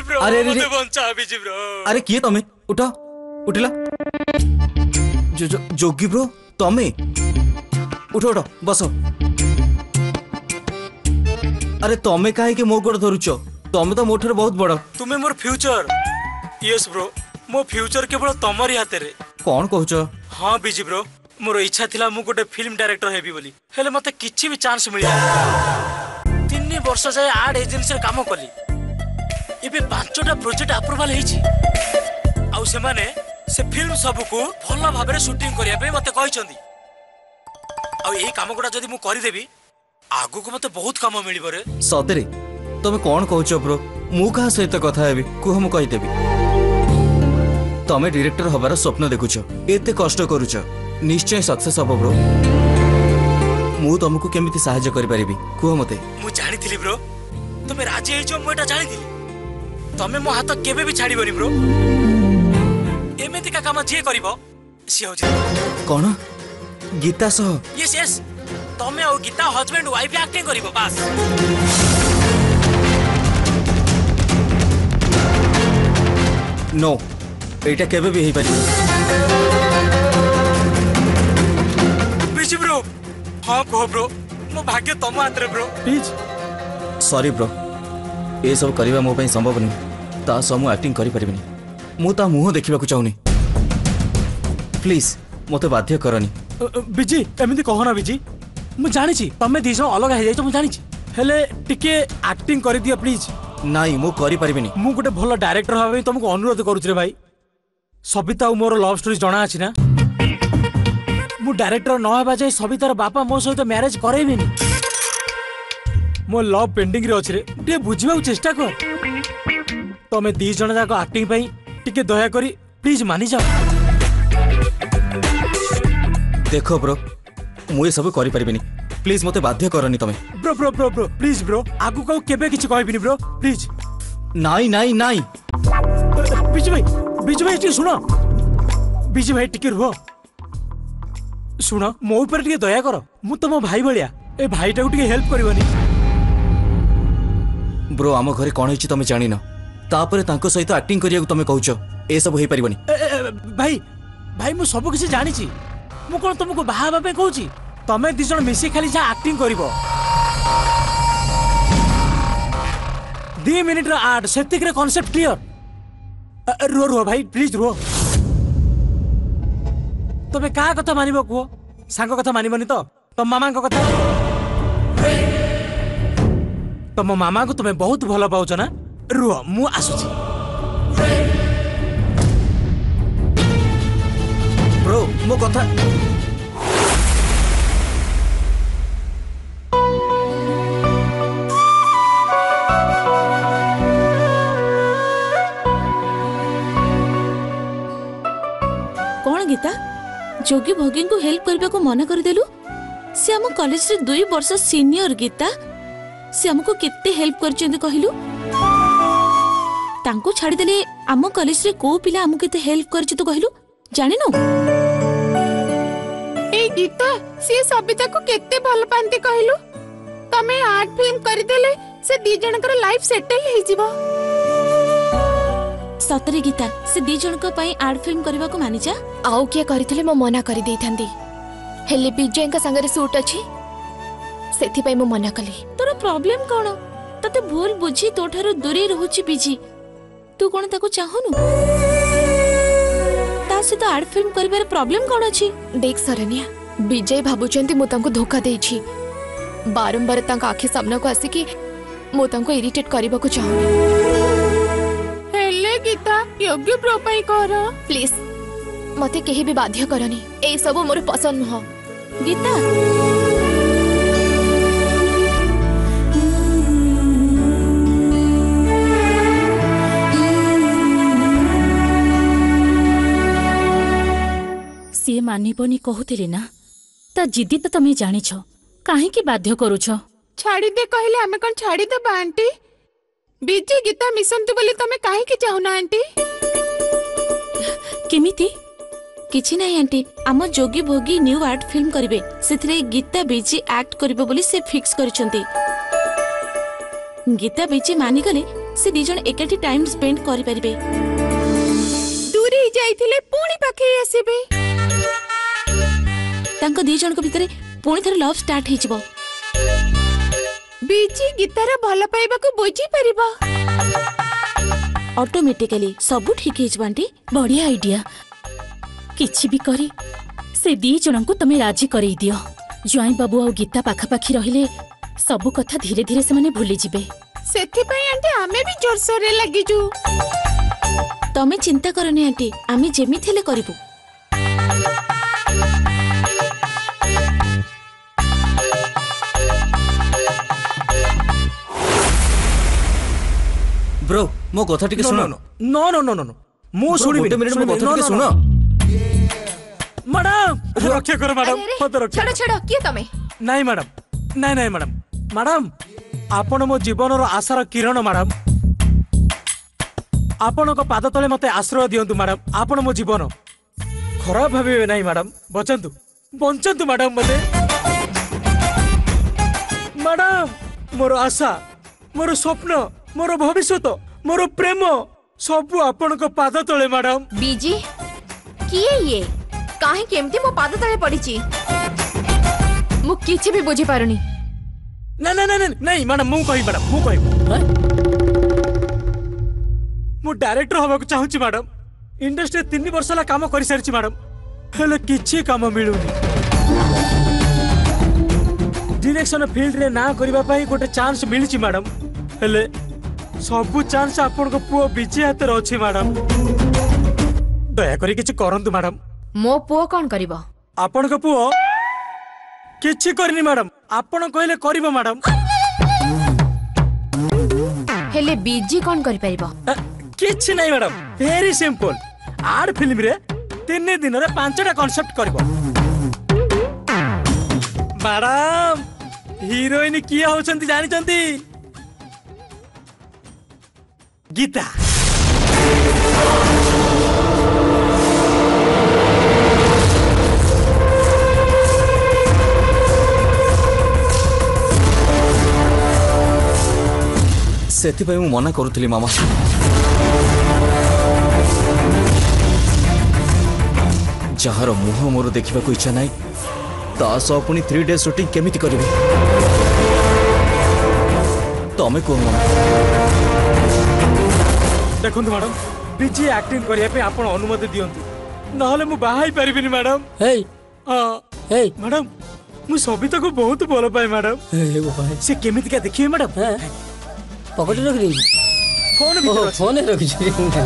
Bro अरे मते बंचा busy bro. अरे किए तमे उठा उठिला जोगी ब्रो तमे उठो उठो बस। अरे तमे काहे के मो गोड़ धरुच तमे तो मोठर बहुत बड़। तुम्हें मोर फ्यूचर। यस ब्रो मो फ्यूचर केवल तमरी हाथ रे। कौन कहूच? हाँ बिजी ब्रो मोर इच्छा थिला मु गोटे फिल्म डायरेक्टर हेबी बोली हेले मते किछि भी चांस मिलिया 3 वर्ष जाए आड एजेंसी रे काम कली। एबे 5टा प्रोजेक्ट अप्रूवल हेछि आउ से माने से फिल्म सब को भला भाबरे शूटिंग करिया पे मते कहिसंदी। आउ एही काम गुडा जदी मु करि देबी आगु को मते बहुत काम मिलिबो रे। सतरे तमे कौन कहूच ब्रो? मु कहा सहित कथा हेबी कुह मु कहि देबी। तमे डायरेक्टर हबार स्वप्न देखुछ एते कष्ट करूछ निश्चय सक्सेस हबो ब्रो। मु तुमको केमिति सहाय्य करि परिबी कुह मते? मु जानिथिली ब्रो तमे राजी हेइछो मु एटा जानिथिली। तमे मो हाथ केबे भी छाड़ीबनी ब्रो। एमेति का काम जे करिवो सी हो जे। कोन गीता सह? यस यस तमे और गीता हस्बैंड वाइफ एक्टिंग करिवो बस। नो एटा केबे भी हेइ पारि। बिजी ब्रो हाँ कहो ब्रो मो भाग्य तम हाथ रे ब्रो प्लीज। सॉरी ब्रो ए सब करबा मो पई संभव नहीं। ता सब मु एक्टिंग करि परिबिनी। मु ता मुह देखिबा को चाहुनी। प्लीज मते बाध्य करनी। बिजी एमिति कहो ना बिजी मु जानि छी तमे दी जण अलग हे जाई तो मु जानि छी हेले टिके एक्टिंग करि दिया प्लीज। नाही मु करि परिबिनी। मु गोटे भलो डायरेक्टर भाबे तुमको अनुरोध करूछ रे भाई। सबिता और मोर लव स्टोरी जणा अछि ना। मु डायरेक्टर न हेबा जाय सबितार बापा मो सहित मैरिज करेबिनी। मो लव पेंडिंग रे अछि रे टे बुझिबा चेष्टा कर। तमे दी जण जाको एक्टिंग पई टिके दया करी प्लीज मानि जाओ। देखो ब्रो मु ये सब करि परिबिनी प्लीज मते बाध्य करनी तमे। Bro bro bro bro please bro आगु को केबे किछ कहबिनी ब्रो प्लीज। नाई नाई नाई बिजू भाई टिके सुनो। बिजू भाई टिके रुहो सुनो मो ऊपर टिके दया करो। मु तुम भाई भलिया ए भाईटा को टिके हेल्प करबनी। ब्रो आम घरे कोन होइछि तमे जानि न तापरे तांको सहित एक्टिंग करिया को तमे कहउछ ए सब होई परिबनी। भाई भाई मु सब किछ जानि छी। मु कोन तुमको बाहा बापे कहउछि तमे दी जण मिसी खाली जा एक्टिंग करिवो। 2 मिनिट रो आड सेतिक रे कांसेप्ट क्लियर। रुहो रुहो भाई प्लीज रुहो। तमे का कथा मानिबो कुहो? सांग कथा मानिबनी तो तम मामा को कथा? तम मामा को तुमे बहुत भलो पाउछ ना। रुहो मु आसुची। ब्रो मो कथा कौन गीता जोगी भोगी को हेल्प करबा को मना कर देलु? से हम कॉलेज रे 2 वर्ष सीनियर गीता से हमको कितने हेल्प करचेंदी कहिलु? तांको छाड़ी देले आम कॉलेज रे को पिला हमको कितने हेल्प करची तू कहिलु जानि न? ए गीता से सबिता को केते भल पांती कहिलु? तमे आर्ट फिल्म करि देले से दी जनकर लाइफ सेटल हे जिवो। सतरे गीता से दी जन को पई आर्ट फिल्म करबा को मानि जा। आउ के करिथिले मो मना करि देथांदी हेले विजय का संगे शूट अछि सेथि पई मो मना कली। तोर प्रॉब्लम कोन? तते भूल बुझी तोठारो दूरे रहउची बिजी तू कोन ताको चाहनु? ता से तो आर्ट फिल्म करबार प्रॉब्लम कोन अछि? देख सरनिया विजय भाबुचंती मो तांको धोखा देछि। बारंबार तांका आखि सामना को आसी कि मो तांको इरिटेट करबा को चाहू। हेले गीता योग्य प्रो पई कर प्लीज मते केही भी बाध्य करनी। ए सब मोर पसंद न गीता। सी मानिबनी कहूतिली ना ता जिद्दी तो तमे जानिछ काहे की बाध्य करूछ? छाड़ी दे कहले हमें कोन छाड़ी दे आंटी? विजय गीता मिसंतु बोली तमे काहे की चाहू ना आंटी? केमिति? किछि नाही आंटी आम जोगी भोगी न्यू आर्ट फिल्म करिवे सेथरे गीता बीजी एक्ट करिवो बोली से फिक्स करिसंती। गीता बीजी मानि गले से दी जण एकाठी टाइम स्पेंड करि परिबे। दूरी जाइथिले पुणी पाखे आसीबे। तांको दी जण को भितरे पुणी थरे लव स्टार्ट हे जिवो। बीजी गीतार भल पाइबा को बुझी परिबा। ऑटोमेटिकली सब ठीक हे जबांटी। बढ़िया आइडिया। किछि भी करी से दी जण को तमे राजी करई दियो। ज्वाई बाबू आ गीता पाखापाखी रहिले सब कथा धीरे धीरे से माने भूली जिबे। सेथि पई आंटी आमे भी जोरसोरे लागि जू। तमे चिंता करनी आंटी, आमे जेमी थेले करिबु। ब्रो मो कथा टिके सुनो। No no no no no मु सुनिबि। गोटे मिनिट मो कथा टिके सुनो। मैडम रक्षा करो मैडम, मत रक्षा। छड़ छड़ किए तमे? नहीं मैडम, नहीं नहीं मैडम। मैडम आपण मो जीवन रो आशार किरण मैडम। आपण को पाद तले मते आश्रय दियंतु मैडम। आपण मो जीवन खराब भाबे नहीं मैडम। बचंतु बंचंतु मैडम मते। मैडम मोर आशा, मोर स्वप्न, मोर भविष्यत, मोर प्रेम सब आपण को पाद तले मैडम। बीजी किए ये काहे केमती मो पाद तले पड़ीची? मु किछि भी बुझी पारुनी। नहीं नहीं नहीं नहीं मैडम मु कहि मैडम, मु कहि मु डायरेक्टर होबाक चाहूची मैडम। इंडस्ट्री 3 वर्ष ला काम करि सारिची मैडम, हेले किछि काम मिलुनी। डायरेक्शन फील्ड रे ना करिबा पई गोटे चांस मिलिची मैडम, हेले सब चांस आपन को पुओ बिजे हाथ रे अछि मैडम। दया करी किछि करंतु मैडम। मो पुओ कोन करिवो? आपन को पुओ किछि करनी मैडम, आपन कहले करिवो मैडम। हेले बीजी कोन करि परिबो? किछि नहीं madam, very simple. Art film रे 3 दिन रे 5टा कांसेप्ट करबो मैडम। हीरोइन किए होचंती जानि चंती? गीता। सेथिपाई मु मना करुथली मामा। जहार मुह मोर देखा इच्छा ना तासह पुणी 3 डेज शूटिंग केमिति करिवे? तमे को मामा देखंतु मैडम, बीजी एक्टिंग करिया पे आपण अनुमति दियंतु, नहले मु बाहाई परिबिनी मैडम। हे हे मैडम मु सबिता को बहुत भल पाए मैडम। हे बाबा से केमिति का देखिए मैडम। पॉकेट रख दी। फोन भीतर फोन रख छी।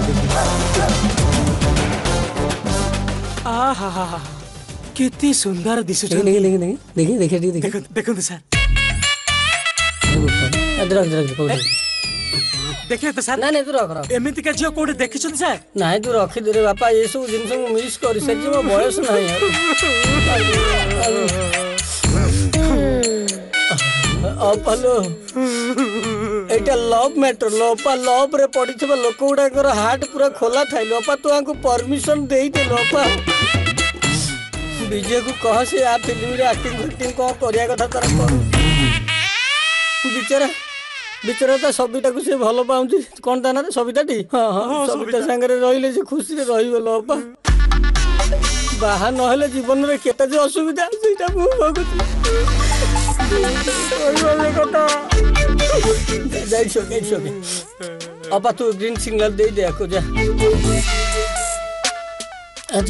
आहा हा हा कितनी सुंदर दिसु छ। देखिए देखिए देखंतु सर। देखिए तो सर। ना तू रख एमिति का जियो कोड देखि छन सर? ना तू रखी दे रे बापा, ये सब जिन सब मिस कर सर मो बयस नहीं अपलो एटा लव मैटर। लोपा लव रे पड़ी थबा लोक गुडा हार्ट पूरा खोला थाई। लोपा तू आंको परमिशन देई दे। लोपा विजय को कह से आ फिल्म रे एक्टिंग को करिया कथा तार कर। बिचारा बिचारा तो सबिता को से भल पाउंती। कोन ता ना सबिता टी? हां हां सबिता संगे रे रहिले से खुशी रे रहिबो। लोपा बाहा न हेले जीवन रे केता जे असुविधा सेटा मु भगत अपा तू ग्रीन सिग्नल दे दे को जा। अच्छा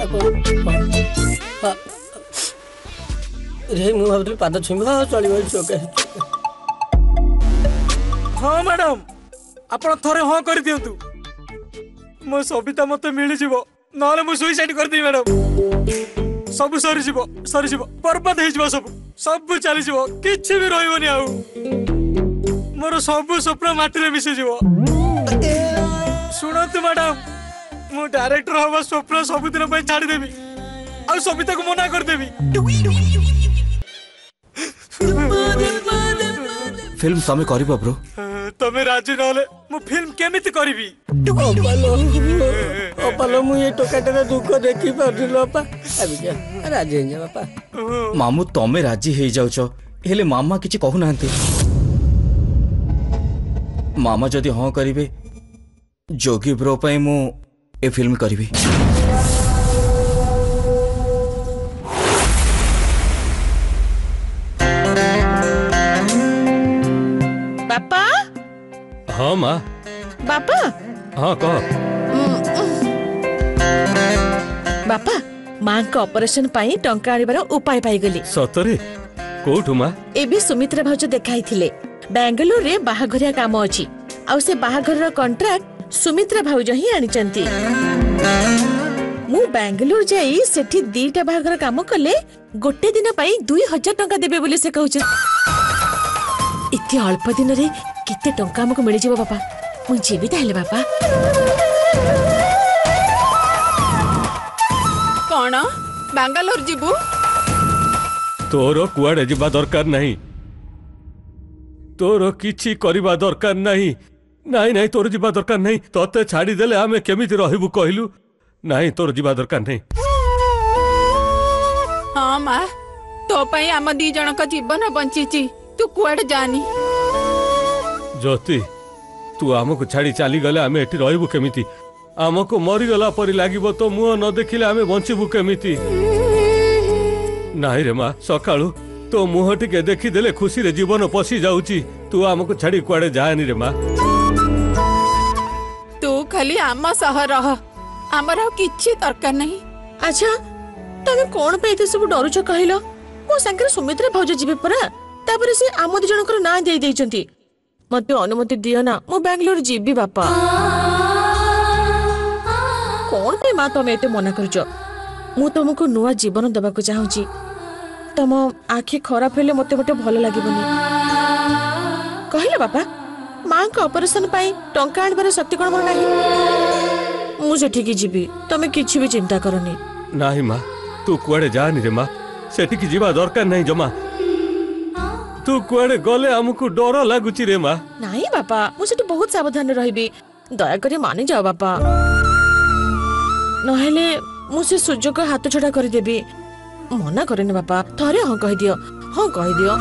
रे मु भाबुली पाद छुइबा चलिबो चोके। हाँ मैडम आपण थरे हाँ कर दियंतु, मो सबिता मते मिली जीवो, नहले मु सुइसाइड कर दी मैडम। सब सरी जीवो बर्बाद हे जीवो, सब चली जीवो, किछि भी रहइबोनी आउ। मोर सब स्वप्न माटी रे मिसि जीवो। सुनंतु मैडम, मु डायरेक्टर हवा स्वप्न सब दिन पे छाड़ी देबी, आ सबिता को मना कर देबी। फिल्म तमे करिबो ब्रो? तमे राजी नहले मु फिल्म केमिति करिबी? अपालो मु ये टोकाटे दुख देखि परदिलो अपा। अबि जा राजी हे जा बापा। मामू तमे राजी हे जाउछो, हेले मामा किछि कहू नाहंती। मामा जदि हाँ करिवे जोगी ब्रो पई मु ए फिल्म करिवी। बापा हाँ माँ। बापा हाँ कह। बापा मां को ऑपरेशन पाई टंका आनिबार उपाय पाई गली। सतरे कोठु माँ? एबे सुमित्रा भाउज देखाई थिले बेंगलुरु रे बाहाघरिया काम अछि आ से बाहाघर रो कॉन्ट्रैक्ट सुमित्रा भाउज ही आनिचंती। मु बेंगलुरु जाई सेठी 2टा बाहाघर काम कले गोटे दिन पाई 2000 टंका देबे बोली से कहउछ। इते अल्प दिन रे केते टंका हमको मिल जिवो बापा? मु जेबी ताले बापा। कौन बेंगलोर जीवु? तोर कुआडे जिबा दरकार नहीं, तोर किछि करिबा दरकार नहीं। नहीं नहीं तोर जिबा दरकार नहीं। तते छाड़ी देले आमे केमिति रहिबु कहिलु? नहीं तोर जिबा दरकार नहीं। हाँ माँ तो पई आम 2 जन का जीवन बंचीची। तू कुआडे जानी। ज्योति तू आमको छाड़ी चली गले आमे एठी रहिबु केमिति? आमको मरी गला परी लागिबो तो मुह न देखिले आमे बंचिबु केमिति? नहीं रे माँ सकाळु तो मुह टिके देखी देले खुशी रे जीवन पसी जाउची। तू आमको छाड़ी कुआडे जानी रे माँ। तू खाली आम सह रह, आमर किछि दरकार नहीं। अच्छा तमे कोन पे एते सब डरुछ कहिलो? मो संगे सुमित्रा भाउज जीवे परा तापर से आम 2 जनकर ना देई देइचंती। मते अनुमति दियो ना मो बेंगलुरु जीबी बापा। कोन पे मां तमे एते मना करछ? मु तुमको नुआ जीवन दबाको चाहूची। तम आखि खराब हेले मते मते भलो लागिबनी। कहिला बापा मां को ऑपरेशन पाई टंका आनबार शक्ति कोन मोर नाही। मु सेठी की जीबी तमे किछि भी चिंता करनी। नहीं माँ तू कुआडे जानी रे माँ। सेठी की जीवा दरकार नहीं जमा। तू कुआडे गले हमको डर लागुची रे माँ। नहीं बापा मु सेठी बहुत सावधान रहिबी। दया करी मानि जाओ बापा, नहेले मु से सुजोग हाथ छड़ा कर देबी। मना करेनी बापा, थरे हाँ कह दियो, हाँ कह दियो।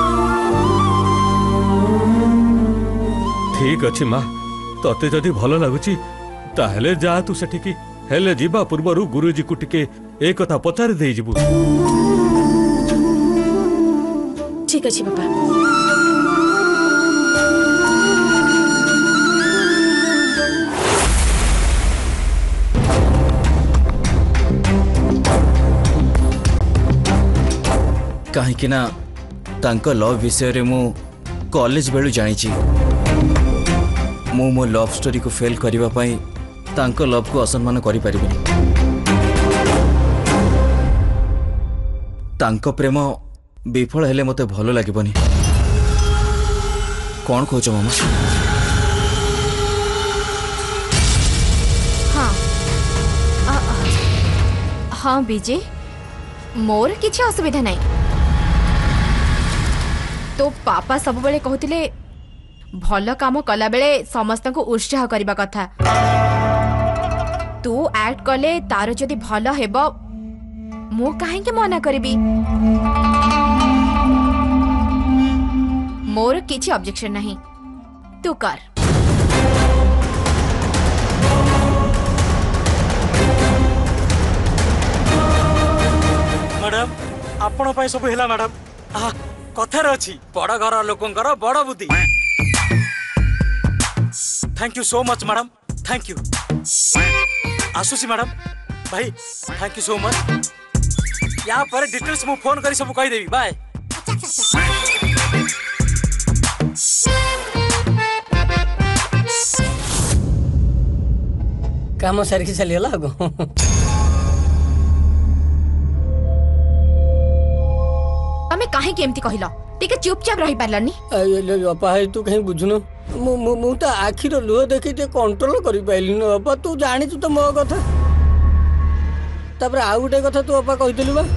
ठीक अछि माँ तते जदि भलो लागुची ताहेले जा तू सेठी की। हेले जीवा पूर्वरु गुरुजी को टिके ए कथा पचारि देई जिबु। ठीक अछि बापा। कहीं ना तांको लव विषय रे मु कॉलेज बेलू जानी मो लव स्टोरी को फेल करबा पई तांको लव को असम्मान करि परिबिनी। तांको प्रेम विफल हेले मते भलो लागिबनी। कौन कहछ मामा? हाँ हाँ विजय मोर किछि असुविधा नहीं। तो पापा सब बेले कहतिले भल काम कला बेले समस्त को उत्साह करबा कथा। तू एक्ट कले तार जदि भल हेबो मु काहे के मना करबी? मोर किछि ऑब्जेक्शन नहीं, तू कर। मैडम आपण पाई सब हेला मैडम। कथार अच्छी बड़ घर लोकंकर बड़ बुद्धि। Thank you so much madam, thank you. आसुसी मैडम भाई थैंक यू सो मच। यहाँ पर डिटेल्स मु फोन करी सब कही देवी। बाय। काम सारिकी चलीगला आगो। तमे काहे केमती कहिलो? टिके चुपचाप रही पारलनी। बापा है तू कहीं बुझुनो मु तो आखिर लुह देखी कंट्रोल करि पाइलिन बापा। तू जानी तो मो कथा। तापर आउ गोटे कथा तू बापा कहितलु बा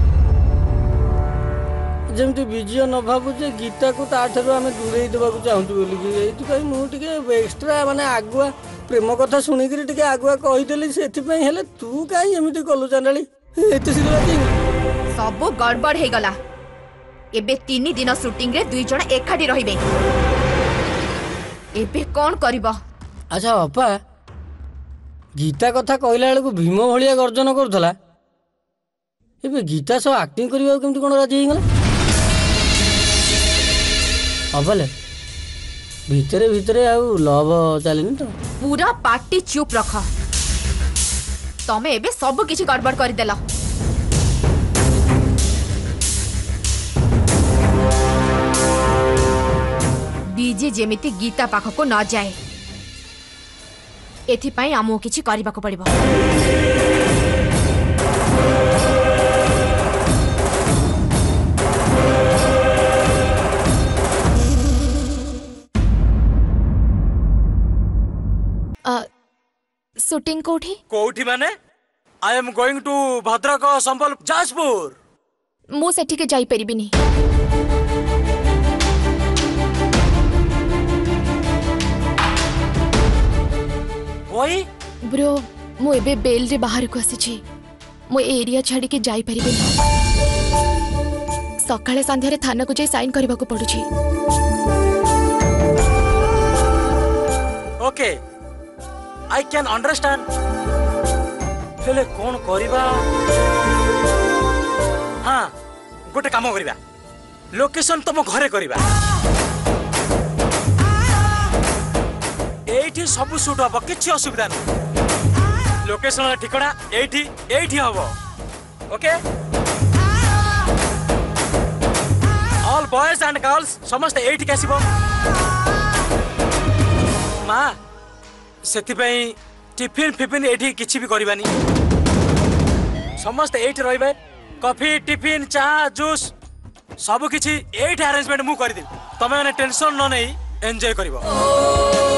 जमती विजय न भाबु जे गीता को ताठारु आमे दूरेई देबाकू चाहूतु बोली कि एथि पई मु टिके एक्स्ट्रा माने आगुआ प्रेम कथा सुनी कि टिके आगुआ कहितली सेथि पई हेले तू काई एमिति कलु चांडाली एते सिगला कि सब गड़बड़ हे गला। एबे 3 दिन शूटिंग रे 2 जण एकाठी रहिबे। एबे कौन करिबो? अच्छा बापा गीता कथा कहला बेलू भीम भाया गर्जन करूला ए गीता सब आक्टिंग करने केमती कौन राजी होगला अबले भितरे भितरे आउ लव चलनी तो पूरा पार्टी चुप रख। तमे एबे सब किछि गड़बड़ कर देला। बीजे जेमिति गीता पाखको न जाए एथिपाई आमो किछि करिबाको पड़िबो। शूटिंग कोठी कोठी माने I am going to Bhadrak Sambal Jajpur. मु सेठी के जाई परिबिनी। ओई ब्रो मु एबे बेल रे बाहर को आसी छी। मु एरिया छाड़ी के जाई परिबिनी। सकाळे संध्यारे थाना को जाई साइन करबा को पडुची। Okay I can understand. हेले कौन करिबा? हाँ गोटे काम करिबा लोकेशन तुम घरे करिबा। एठी सब शूट हबो किछि असुविधा नै। लोकेशन ठिकाना एठी एठी हबो। Okay all boys and girls समस्त एठी कासिबो। मां सेतिपई टिफिन फिफिन एठी किछि भी करबानी। समस्त एठी रहबे। कॉफी टिफिन चा जूस सब किछि एठी अरेंजमेंट मु कर दे। तमे माने टेंशन न नै एन्जॉय करिवो।